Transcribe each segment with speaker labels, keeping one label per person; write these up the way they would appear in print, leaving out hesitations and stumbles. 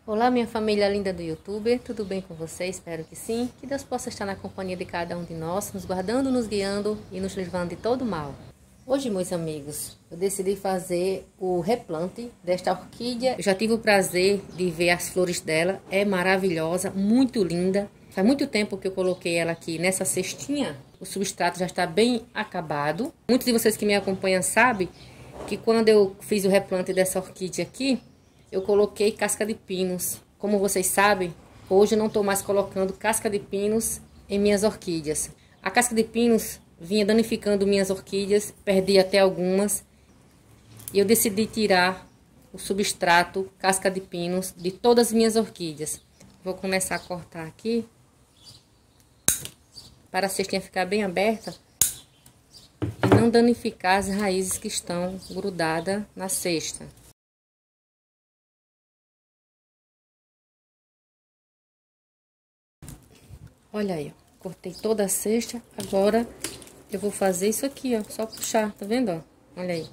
Speaker 1: Olá, minha família linda do YouTube, tudo bem com vocês? Espero que sim. Que Deus possa estar na companhia de cada um de nós, nos guardando, nos guiando e nos livrando de todo mal. Hoje, meus amigos, eu decidi fazer o replante desta orquídea. Eu já tive o prazer de ver as flores dela, é maravilhosa, muito linda. Faz muito tempo que eu coloquei ela aqui nessa cestinha, o substrato já está bem acabado. Muitos de vocês que me acompanham sabem que quando eu fiz o replante dessa orquídea aqui, eu coloquei casca de pinos. Como vocês sabem, hoje eu não estou mais colocando casca de pinos em minhas orquídeas. A casca de pinos vinha danificando minhas orquídeas, perdi até algumas. E eu decidi tirar o substrato casca de pinos de todas as minhas orquídeas. Vou começar a cortar aqui, para a cestinha ficar bem aberta e não danificar as raízes que estão grudadas na cesta. Olha aí, ó, cortei toda a cesta. Agora eu vou fazer isso aqui, ó, só puxar, tá vendo, ó? Olha aí.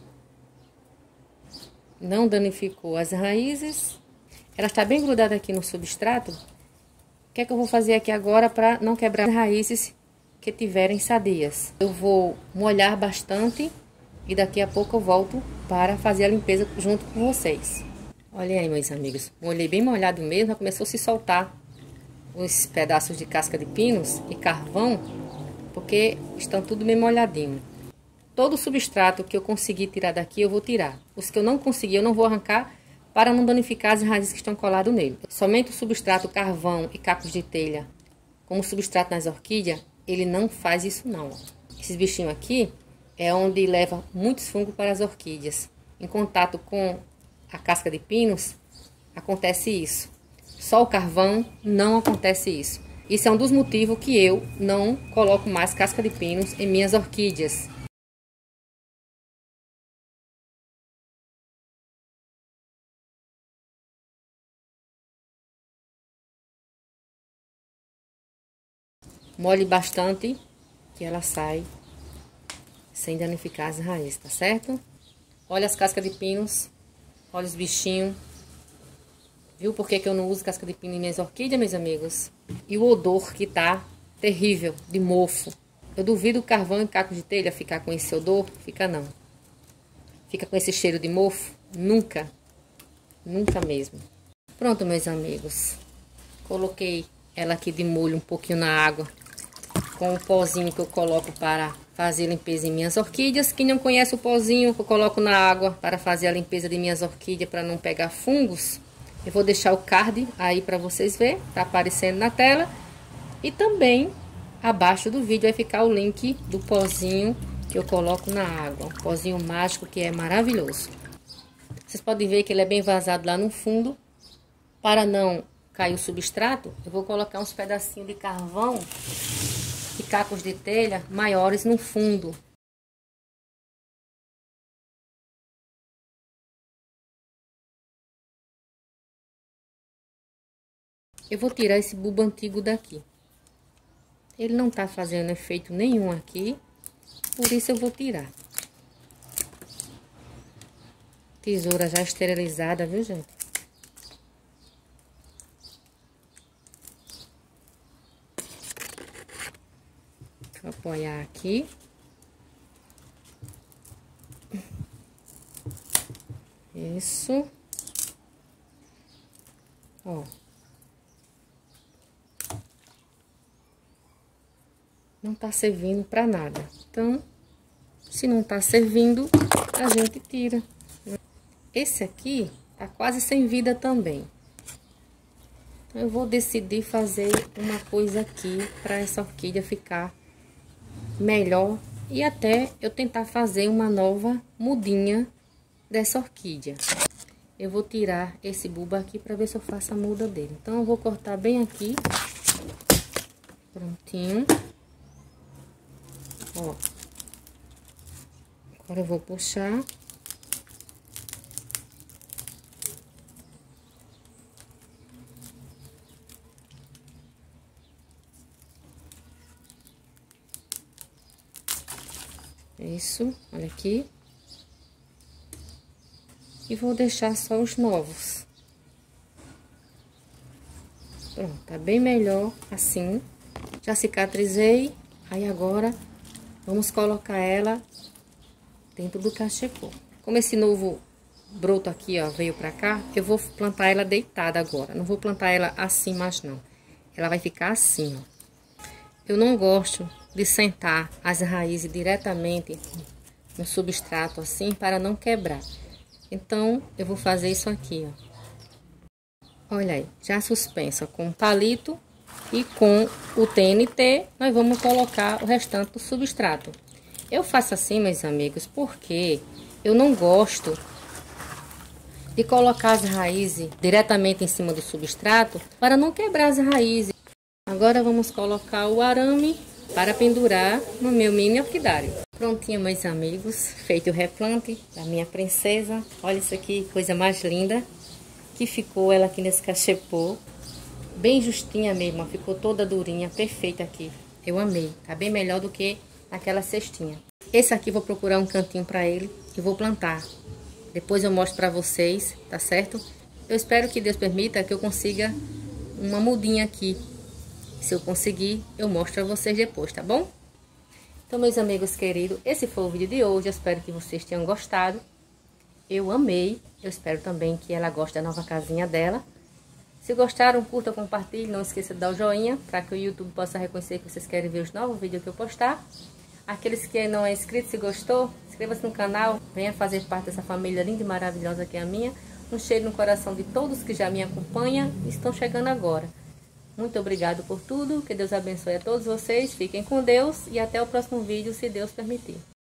Speaker 1: Não danificou as raízes. Ela está bem grudada aqui no substrato. O que é que eu vou fazer aqui agora para não quebrar as raízes que tiverem sadias? Eu vou molhar bastante e daqui a pouco eu volto para fazer a limpeza junto com vocês. Olha aí, meus amigos, molhei bem molhado mesmo, já começou a se soltar os pedaços de casca de pinos e carvão, porque estão tudo bem molhadinho. Todo o substrato que eu consegui tirar daqui, eu vou tirar. Os que eu não consegui, eu não vou arrancar para não danificar as raízes que estão coladas nele. Somente o substrato carvão e cacos de telha, como substrato nas orquídeas, ele não faz isso não. Esses bichinhos aqui é onde leva muitos fungos para as orquídeas. Em contato com a casca de pinos, acontece isso. Só o carvão não acontece isso. Isso é um dos motivos que eu não coloco mais casca de pinos em minhas orquídeas. Molhe bastante que ela sai sem danificar as raízes, tá certo? Olha as cascas de pinos, olha os bichinhos. Viu por que eu não uso casca de pino em minhas orquídeas, meus amigos? E o odor que tá terrível, de mofo. Eu duvido o carvão e caco de telha ficar com esse odor. Fica não. Fica com esse cheiro de mofo? Nunca. Nunca mesmo. Pronto, meus amigos. Coloquei ela aqui de molho um pouquinho na água. Com o pozinho que eu coloco para fazer a limpeza em minhas orquídeas. Quem não conhece o pozinho que eu coloco na água para fazer a limpeza de minhas orquídeas para não pegar fungos, eu vou deixar o card aí para vocês verem, tá aparecendo na tela. E também abaixo do vídeo vai ficar o link do pozinho que eu coloco na água. Um pozinho mágico que é maravilhoso. Vocês podem ver que ele é bem vazado lá no fundo. Para não cair o substrato, eu vou colocar uns pedacinhos de carvão e cacos de telha maiores no fundo. Eu vou tirar esse bulbo antigo daqui. Ele não tá fazendo efeito nenhum aqui, por isso eu vou tirar. Tesoura já esterilizada, viu, gente? Vou apoiar aqui. Isso. Ó. Não tá servindo pra nada. Então, se não tá servindo, a gente tira. Esse aqui tá quase sem vida também. Então, eu vou decidir fazer uma coisa aqui para essa orquídea ficar melhor. E até eu tentar fazer uma nova mudinha dessa orquídea. Eu vou tirar esse bulbo aqui para ver se eu faço a muda dele. Então, eu vou cortar bem aqui. Prontinho. Ó. Agora eu vou puxar. Isso, olha aqui. E vou deixar só os novos. Pronto, tá bem melhor assim. Já cicatrizei. Aí agora vamos colocar ela dentro do cachepô. Como esse novo broto aqui, ó, veio pra cá, eu vou plantar ela deitada agora. Não vou plantar ela assim mais não. Ela vai ficar assim, ó. Eu não gosto de sentar as raízes diretamente no substrato assim para não quebrar. Então, eu vou fazer isso aqui, ó. Olha aí, já suspensa com o palito e com o TNT, nós vamos colocar o restante do substrato. Eu faço assim, meus amigos, porque eu não gosto de colocar as raízes diretamente em cima do substrato para não quebrar as raízes. Agora vamos colocar o arame para pendurar no meu mini orquidário. Prontinho, meus amigos, feito o replante da minha princesa. Olha isso aqui, coisa mais linda que ficou ela aqui nesse cachepô. Bem justinha mesmo, ficou toda durinha, perfeita aqui. Eu amei, tá bem melhor do que aquela cestinha. Esse aqui vou procurar um cantinho para ele e vou plantar. Depois eu mostro para vocês, tá certo? Eu espero que Deus permita que eu consiga uma mudinha aqui. Se eu conseguir, eu mostro a vocês depois, tá bom? Então, meus amigos queridos, esse foi o vídeo de hoje. Eu espero que vocês tenham gostado. Eu amei. Eu espero também que ela goste da nova casinha dela. Se gostaram, curta, compartilhe. Não esqueça de dar o joinha para que o YouTube possa reconhecer que vocês querem ver os novos vídeos que eu postar. Aqueles que não é inscrito, se gostou, inscreva-se no canal. Venha fazer parte dessa família linda e maravilhosa que é a minha. Um cheiro no coração de todos que já me acompanham e estão chegando agora. Muito obrigado por tudo. Que Deus abençoe a todos vocês. Fiquem com Deus e até o próximo vídeo, se Deus permitir.